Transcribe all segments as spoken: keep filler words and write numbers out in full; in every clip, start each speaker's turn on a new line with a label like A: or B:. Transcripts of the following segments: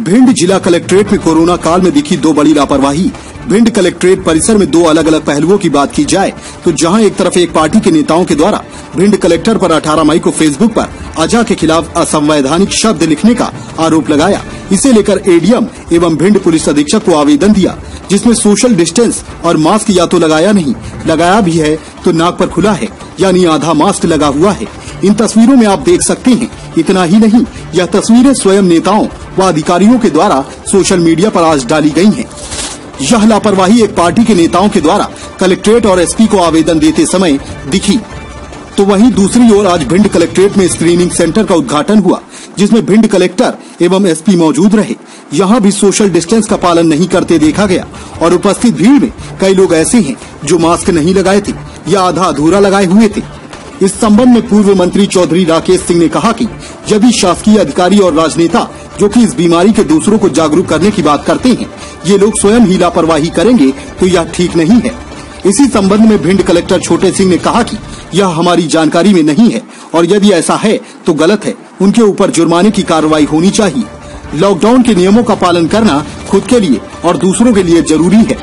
A: भिंड जिला कलेक्ट्रेट में कोरोना काल में दिखी दो बड़ी लापरवाही। भिंड कलेक्ट्रेट परिसर में दो अलग अलग पहलुओं की बात की जाए तो जहां एक तरफ एक पार्टी के नेताओं के द्वारा भिंड कलेक्टर पर अठारह मई को फेसबुक पर अजय के खिलाफ असंवैधानिक शब्द लिखने का आरोप लगाया। इसे लेकर एडीएम एवं भिंड पुलिस अधीक्षक को आवेदन दिया, जिसमें सोशल डिस्टेंस और मास्क या तो लगाया नहीं, लगाया भी है तो नाक पर खुला है, यानी आधा मास्क लगा हुआ है। इन तस्वीरों में आप देख सकते हैं। इतना ही नहीं, यह तस्वीरें स्वयं नेताओं व अधिकारियों के द्वारा सोशल मीडिया पर आज डाली गई हैं। यह लापरवाही एक पार्टी के नेताओं के द्वारा कलेक्ट्रेट और एसपी को आवेदन देते समय दिखी। तो वहीं दूसरी ओर आज भिंड कलेक्ट्रेट में स्क्रीनिंग सेंटर का उद्घाटन हुआ, जिसमें भिंड कलेक्टर एवं एसपी मौजूद रहे। यहाँ भी सोशल डिस्टेंस का पालन नहीं करते देखा गया और उपस्थित भीड़ में कई लोग ऐसे हैं जो मास्क नहीं लगाए थे या आधा अधूरा लगाए हुए थे। इस संबंध में पूर्व मंत्री चौधरी राकेश सिंह ने कहा कि यदि शासकीय अधिकारी और राजनेता जो कि इस बीमारी के दूसरों को जागरूक करने की बात करते हैं, ये लोग स्वयं ही लापरवाही करेंगे तो यह ठीक नहीं है। इसी संबंध में भिंड कलेक्टर छोटे सिंह ने कहा कि यह हमारी जानकारी में नहीं है और यदि ऐसा है तो गलत है, उनके ऊपर जुर्माने की कार्रवाई होनी चाहिए। लॉकडाउन के नियमों का पालन करना खुद के लिए और दूसरों के लिए जरूरी है।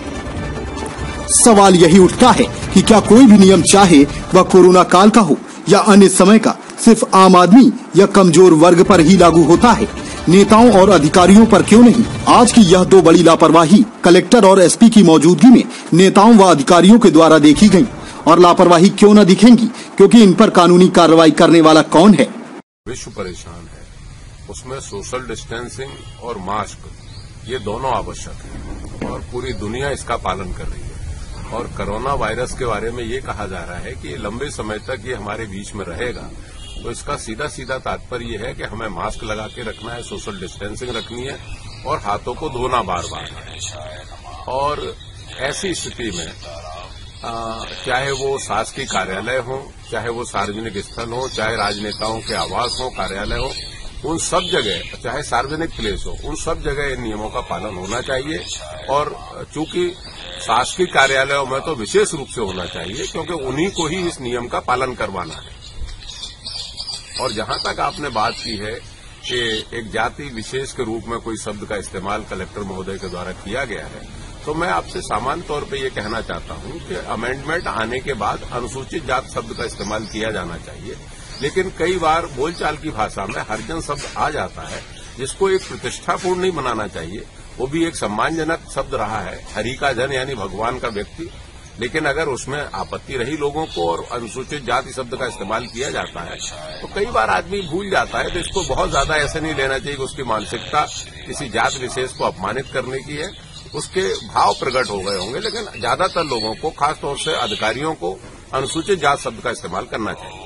A: सवाल यही उठता है कि क्या कोई भी नियम चाहे वह कोरोना काल का हो या अन्य समय का, सिर्फ आम आदमी या कमजोर वर्ग पर ही लागू होता है, नेताओं और अधिकारियों पर क्यों नहीं? आज की यह दो बड़ी लापरवाही कलेक्टर और एसपी की मौजूदगी में नेताओं व अधिकारियों के द्वारा देखी गई और लापरवाही क्यों न दिखेंगी, क्योंकि इन पर कानूनी कार्रवाई करने वाला कौन है?
B: विश्व परेशान है, उसमें सोशल डिस्टेंसिंग और मास्क ये दोनों आवश्यक है और पूरी दुनिया इसका पालन कर रही है। और कोरोना वायरस के बारे में ये कहा जा रहा है कि ये लंबे समय तक ये हमारे बीच में रहेगा, तो इसका सीधा सीधा तात्पर्य ये है कि हमें मास्क लगा के रखना है, सोशल डिस्टेंसिंग रखनी है और हाथों को धोना बार बार। और ऐसी स्थिति में आ, चाहे वो शासकीय कार्यालय हो, चाहे वो सार्वजनिक स्थल हो, चाहे राजनेताओं के आवास हो, कार्यालय हो, उन सब जगह, चाहे सार्वजनिक प्लेस हो, उन सब जगह इन नियमों का पालन होना चाहिए। और चूंकि शासकीय कार्यालयों में तो विशेष रूप से होना चाहिए, क्योंकि उन्हीं को ही इस नियम का पालन करवाना है। और जहां तक आपने बात की है कि एक जाति विशेष के रूप में कोई शब्द का इस्तेमाल कलेक्टर महोदय के द्वारा किया गया है, तो मैं आपसे सामान्य तौर पे ये कहना चाहता हूं कि अमेंडमेंट आने के बाद अनुसूचित जात शब्द का इस्तेमाल किया जाना चाहिए। लेकिन कई बार बोलचाल की भाषा में हरिजन शब्द आ जाता है, जिसको एक प्रतिष्ठापूर्ण नहीं बनाना चाहिए। वो भी एक सम्मानजनक शब्द रहा है, हरि का जन यानी भगवान का व्यक्ति। लेकिन अगर उसमें आपत्ति रही लोगों को और अनुसूचित जाति शब्द का इस्तेमाल किया जाता है, तो कई बार आदमी भूल जाता है। तो इसको बहुत ज्यादा ऐसे नहीं लेना चाहिए कि उसकी मानसिकता किसी जात विशेष को अपमानित करने की है। उसके भाव प्रकट हो गए होंगे, लेकिन ज्यादातर लोगों को, खासतौर से अधिकारियों को, अनुसूचित जात शब्द का इस्तेमाल करना चाहिए।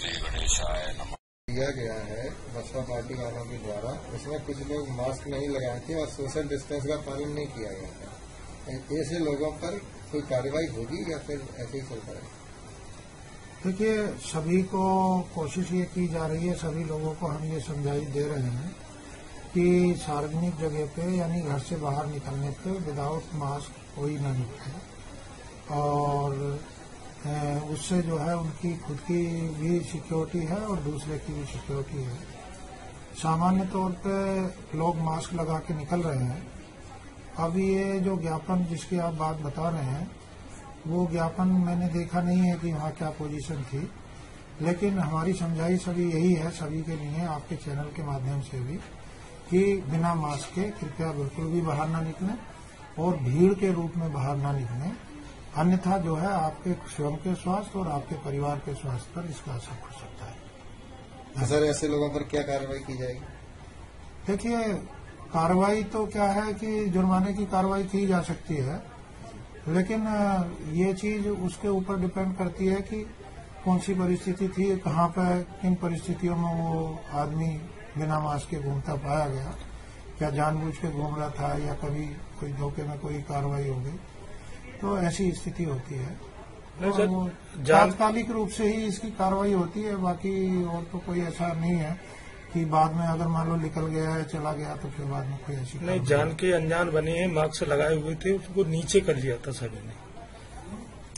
C: दिया गया है बसपा पार्टी वालों के द्वारा, उसमें कुछ लोग मास्क नहीं लगाए थे और सोशल डिस्टेंस का पालन नहीं किया गया था। ऐसे लोगों पर कोई कार्रवाई होगी या फिर ऐसे ही चलता है?
D: देखिए, सभी को कोशिश ये की जा रही है, सभी लोगों को हम ये समझाई दे रहे हैं कि सार्वजनिक जगह पे यानी घर से बाहर निकलने पे विदाउट मास्क कोई ना निकले। और उससे जो है उनकी खुद की भी सिक्योरिटी है और दूसरे की भी सिक्योरिटी है। सामान्य तौर पे लोग मास्क लगा के निकल रहे हैं। अब ये जो ज्ञापन जिसकी आप बात बता रहे हैं, वो ज्ञापन मैंने देखा नहीं है कि वहाँ क्या पोजीशन थी, लेकिन हमारी समझाई सभी यही है, सभी के लिए, आपके चैनल के माध्यम से भी, कि बिना मास्क के कृपया बिल्कुल भी बाहर न निकलें और भीड़ के रूप में बाहर न निकलें, अन्यथा जो है आपके स्वयं के स्वास्थ्य और आपके परिवार के स्वास्थ्य पर इसका असर पड़ सकता है।
C: सर, ऐसे लोगों पर क्या कार्रवाई की जाएगी?
D: देखिए, कार्रवाई तो क्या है कि जुर्माने की कार्रवाई की जा सकती है, लेकिन ये चीज उसके ऊपर डिपेंड करती है कि कौन सी परिस्थिति थी, कहाँ पर, किन परिस्थितियों में वो आदमी बिना मास्क के घूमता पाया गया, क्या जानबूझ के घूम रहा था या कभी कोई धोखे में कोई कार्रवाई हो गई, तो ऐसी स्थिति होती है। तो तात्कालिक रूप से ही इसकी कार्रवाई होती है, बाकी और तो कोई ऐसा नहीं है कि बाद में अगर मान लो निकल गया है, चला गया, तो फिर बाद में कोई ऐसी
E: नहीं। जान के अनजान बने हैं, मास्क लगाए हुए थे, उसको नीचे कर लिया था सभी ने।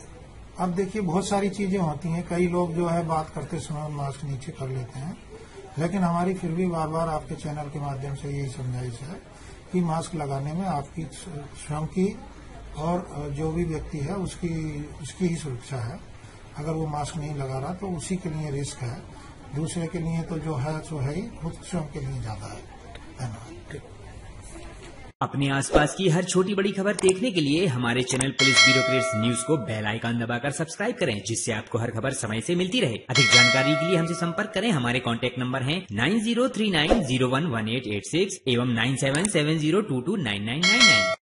D: अब देखिए, बहुत सारी चीजें होती हैं, कई लोग जो है बात करते समय मास्क नीचे कर लेते हैं, लेकिन हमारी फिर भी बार बार आपके चैनल के माध्यम से यही समझाइश है कि मास्क लगाने में आपकी स्वयं की और जो भी व्यक्ति है उसकी उसकी ही सुरक्षा है। अगर वो मास्क नहीं लगा रहा तो उसी के लिए रिस्क है, दूसरे के लिए तो जो है सो है ही, खुद स्वयं के लिए ज्यादा है। धन्यवाद।
F: अपने आसपास की हर छोटी बड़ी खबर देखने के लिए हमारे चैनल पुलिस ब्यूरोक्रेट्स न्यूज को बेल आइकन दबाकर सब्सक्राइब करें, जिससे आपको हर खबर समय से मिलती रहे। अधिक जानकारी के लिए हमसे संपर्क करें। हमारे कॉन्टैक्ट नंबर हैं nine zero three nine zero one one eight eight six एवं nine seven seven zero two two nine nine nine nine.